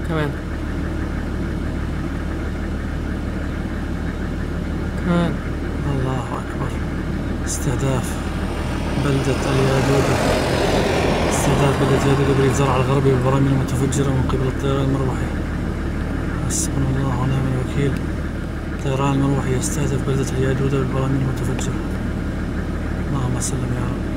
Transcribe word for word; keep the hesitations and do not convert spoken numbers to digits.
كمان كمان. الله أكبر. استهداف بلدة اليادودة. استهداف بلدة اليادودة بريد زرع الغربي بالبراميل المتفجرة من قبل الطيران المروحي. حسبنا الله ونعم الوكيل. الطيران المروحي يستهدف بلدة اليادودة بالبراميل المتفجرة. اللهم سلم يا رب.